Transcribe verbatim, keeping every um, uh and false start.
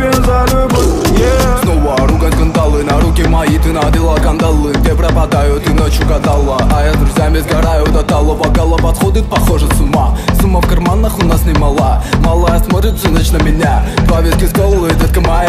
благодарен за любовь, yeah. Снова ругань, скандалы, на руки мои ты надела кандалы. Где пропадаю, ты ночью гадала, а я с друзьями сгораю до талого. Гала подходит, похоже, с ума. Сумма в карманах у нас немала. Малая смотрит всю ночь на меня. Два виски с колы, детка моя.